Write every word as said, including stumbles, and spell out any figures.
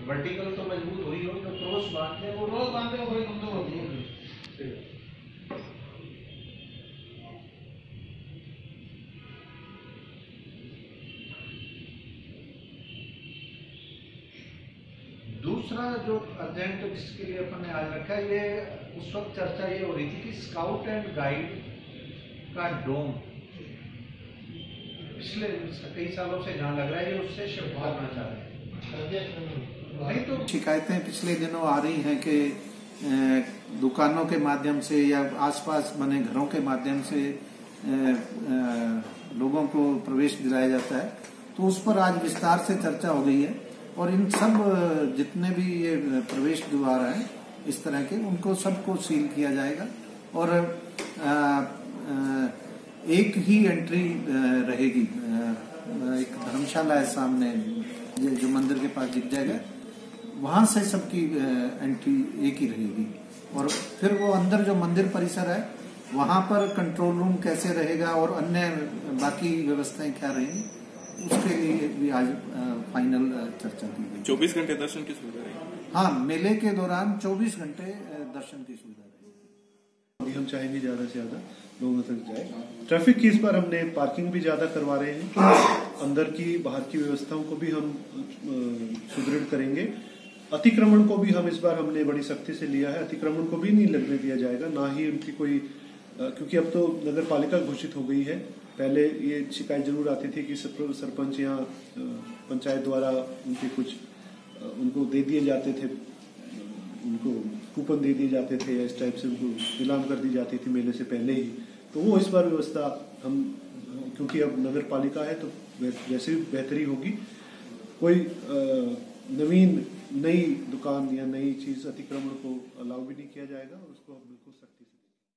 Vertical तो मजबूत हो ही हो, जो क्रॉस बांधते हैं वो रोज बांधते हैं, थोड़ी कमजोर होती है। दूसरा जो अर्जेंट जिसके लिए अपन ने आज रखा है, ये उस वक्त चर्चा ये हो रही थी कि स्काउट एंड गाइड का डोम पिछले कई सालों से जहाँ लग रहा है, ये उससे शिफ्ट करना चाह रहे हैं। नहीं तो शिकायतें पिछले दिनों आ रही हैं कि दुकानों के माध्यम से या आसपास बने घरों के माध्यम से लोगों को प्रवेश दिलाया जाता है, तो उस पर आज विस्तार से चर्चा हो गई है। और इन सब जितने भी ये प्रवेश द्वार हैं इस तरह के, उनको सबको सील किया जाएगा और आ, आ, एक ही एंट्री रहेगी। एक धर्मशाला है सामने जो मंदिर के पास दिख जाएगा, वहां से सबकी एंट्री एक ही रहेगी। और फिर वो अंदर जो मंदिर परिसर है वहां पर कंट्रोल रूम कैसे रहेगा और अन्य बाकी व्यवस्थाएं क्या रहेंगी, उसके लिए भी आज फाइनल चर्चा की गई। चौबीस घंटे दर्शन की सुविधा रहेगी। हाँ, मेले के दौरान चौबीस घंटे दर्शन की सुविधा रहेगी। हम चाहेंगे ज्यादा से ज्यादा लोगों तक जाए। ट्रैफिक की इस बार हमने पार्किंग भी ज्यादा करवा रहे हैं, अंदर की बाहर की व्यवस्थाओं को भी हम सुदृढ़ करेंगे। अतिक्रमण को भी हम इस बार हमने बड़ी सख्ती से लिया है, अतिक्रमण को भी नहीं लगने दिया जाएगा, ना ही उनकी कोई, क्योंकि अब तो नगर पालिका घोषित हो गई है। पहले ये शिकायत जरूर आती थी कि सरपंच या पंचायत द्वारा उनके कुछ उनको दे दिए जाते थे, उनको कूपन दे दिए जाते थे या इस टाइप से उनको नीलाम कर दी जाती थी मेले से पहले ही। तो वो इस बार व्यवस्था हम, क्योंकि अब नगर पालिका है तो वैसे भी बेहतरी होगी। कोई नवीन नई दुकान या नई चीज अतिक्रमण को अलाउ भी नहीं किया जाएगा और उसको बिल्कुल सख्ती से